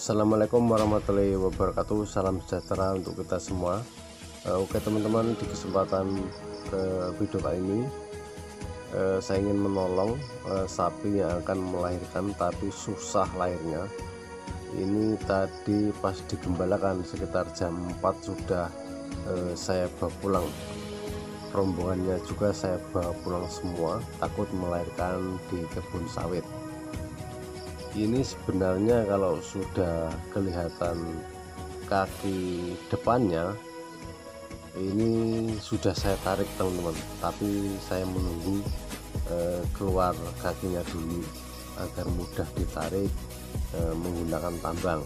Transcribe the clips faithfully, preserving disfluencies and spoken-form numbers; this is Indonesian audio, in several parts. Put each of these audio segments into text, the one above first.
Assalamualaikum warahmatullahi wabarakatuh. Salam sejahtera untuk kita semua. uh, Oke teman-teman, di kesempatan uh, video kali ini uh, saya ingin menolong uh, sapi yang akan melahirkan tapi susah lahirnya. Ini tadi pas digembalakan sekitar jam empat sudah uh, saya bawa pulang. Rombongannya juga saya bawa pulang semua, takut melahirkan di kebun sawit. Ini sebenarnya kalau sudah kelihatan kaki depannya ini sudah saya tarik teman-teman, tapi saya menunggu eh, keluar kakinya dulu agar mudah ditarik eh, menggunakan tambang.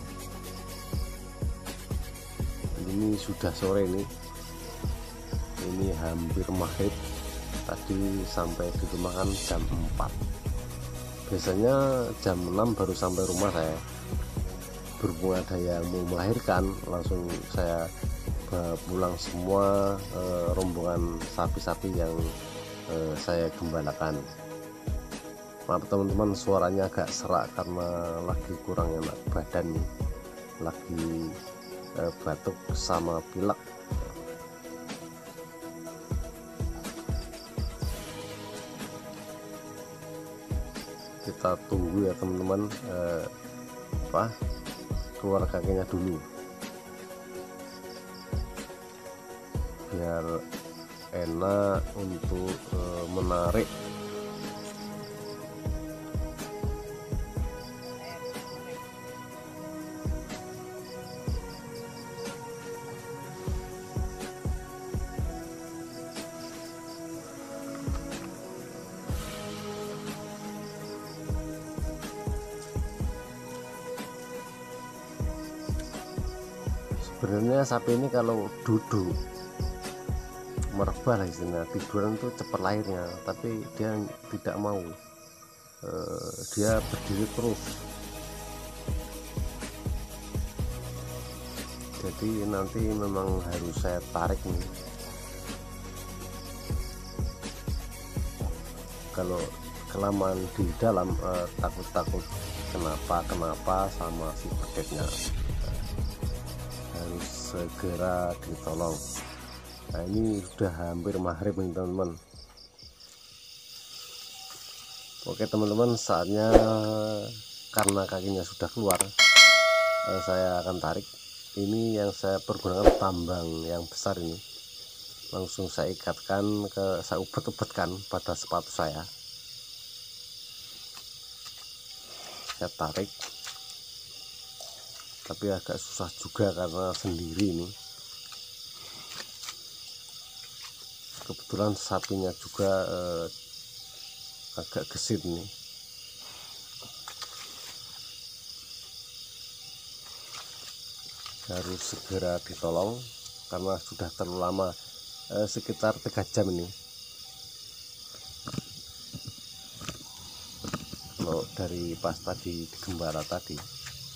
Ini sudah sore nih, ini hampir maghrib, tadi sampai di rumah kan jam empat. Biasanya jam enam baru sampai rumah saya. Berhubung ada yang mau melahirkan, langsung saya bawa pulang semua eh, rombongan sapi-sapi yang eh, saya gembalakan. Maaf teman-teman, suaranya agak serak karena lagi kurang enak badan nih, lagi eh, batuk sama pilek. Kita tunggu ya teman-teman, eh, apa keluar kakinya dulu biar enak untuk eh, menarik. Sebenarnya sapi ini kalau duduk merebah lah istilahnya, tiduran tuh cepat lahirnya, tapi dia tidak mau. e, dia berdiri terus, jadi nanti memang harus saya tarik nih. Kalau kelamaan di dalam takut-takut e, kenapa kenapa sama si paketnya, harus segera ditolong. Nah ini sudah hampir maghrib nih teman-teman. Oke teman-teman, saatnya karena kakinya sudah keluar, eh, saya akan tarik. Ini yang saya pergunakan tambang yang besar ini, langsung saya ikatkan ke, saya ubet-ubetkan pada sepatu saya. Saya tarik, tapi agak susah juga karena sendiri ini. Kebetulan sapinya juga eh, agak gesit nih. Harus segera ditolong karena sudah terlalu lama, eh, sekitar tiga jam ini. Kalau dari pas tadi digembala tadi.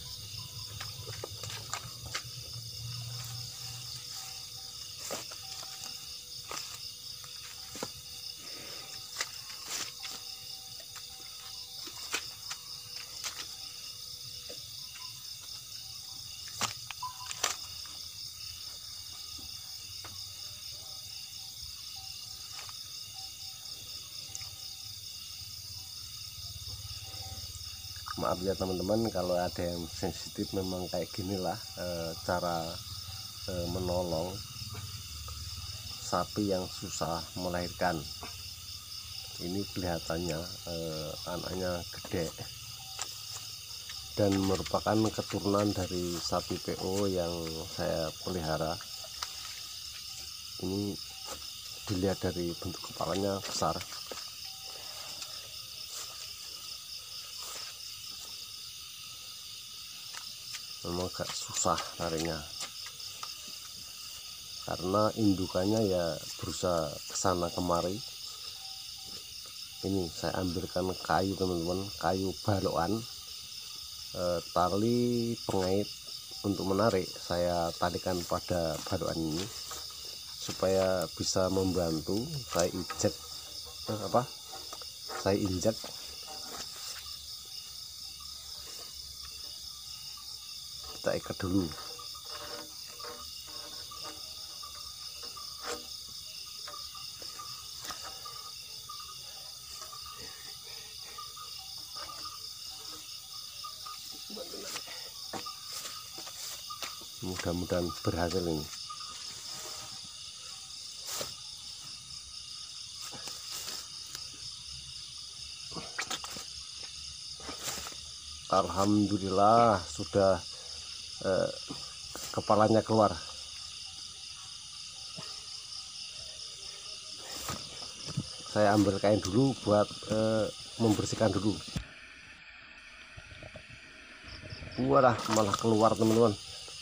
Maaf ya teman-teman kalau ada yang sensitif, memang kayak ginilah e, cara e, menolong sapi yang susah melahirkan. Ini kelihatannya e, anaknya gede dan merupakan keturunan dari sapi P O yang saya pelihara. Ini dilihat dari bentuk kepalanya besar. Memang agak susah tariknya karena indukannya ya berusaha kesana kemari. Ini saya ambilkan kayu teman-teman, kayu balokan, e, tali pengait untuk menarik. Saya talikan pada balokan ini supaya bisa membantu saya injek eh, apa saya injek kita ikat dulu. Mudah-mudahan berhasil ini. Alhamdulillah sudah eh, kepalanya keluar. Saya ambil kain dulu buat eh, membersihkan dulu. Walah, malah keluar teman-teman.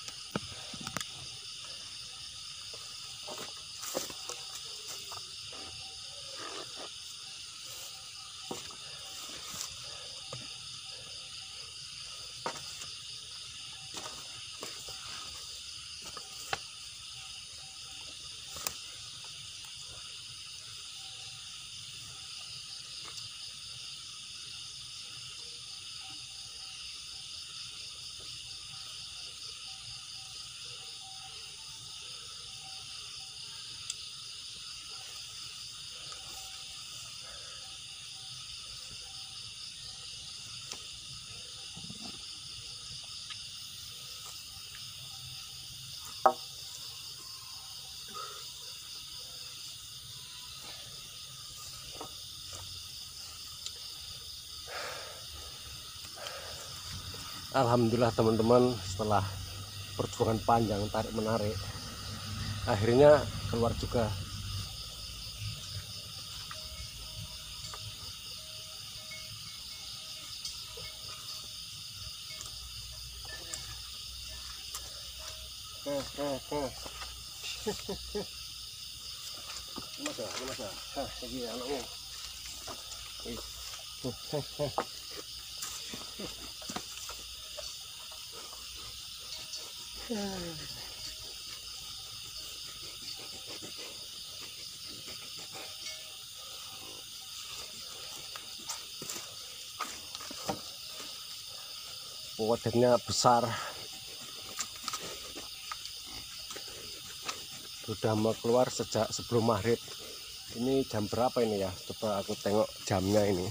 Alhamdulillah teman-teman, setelah perjuangan panjang tarik menarik akhirnya keluar juga. Masa, masa, hah, lagi anaknya. Wadahnya besar, sudah mau keluar sejak sebelum maghrib. Ini jam berapa ini ya? Coba aku tengok jamnya ini.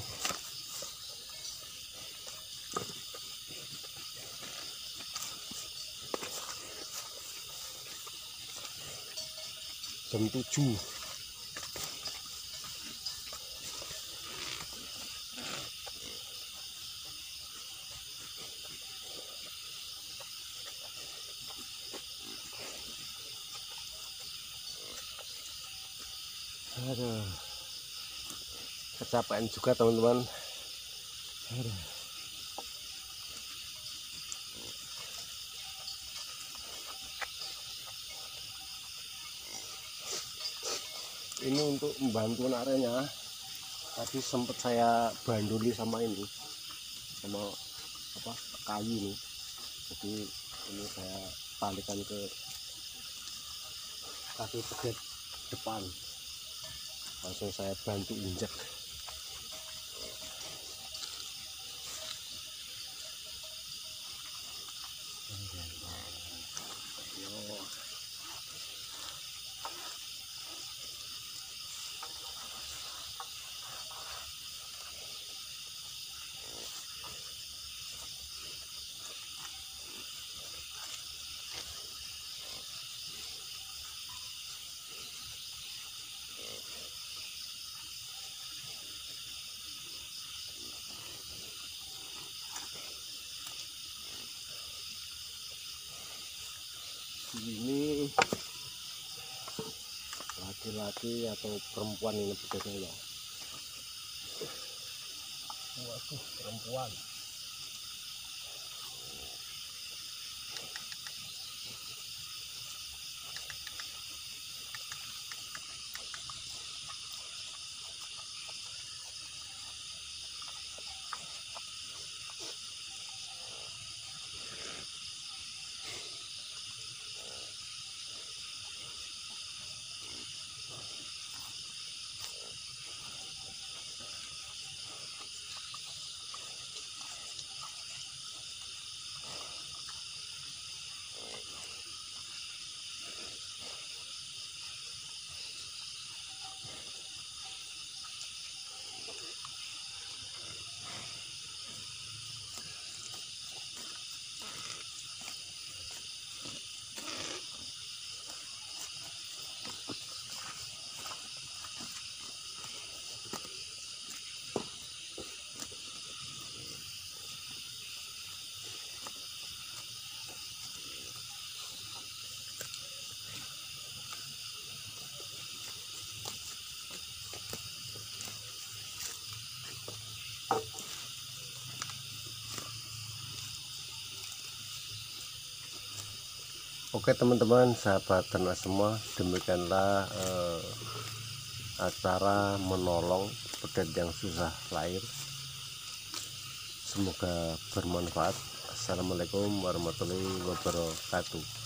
Jam tujuh. Aduh, kecapean juga teman-teman. Aduh. Ini untuk membantu areanya. Tadi sempat saya banduli sama ini, sama apa kayu ini. Jadi ini saya talikan ke kaki pegat depan. Langsung saya bantu injek. Ini laki-laki atau perempuan ini bedanya ya? Waduh, perempuan. Oke teman-teman, sahabat ternak semua, demikianlah eh, acara menolong pedet yang susah lahir. Semoga bermanfaat. Assalamualaikum warahmatullahi wabarakatuh.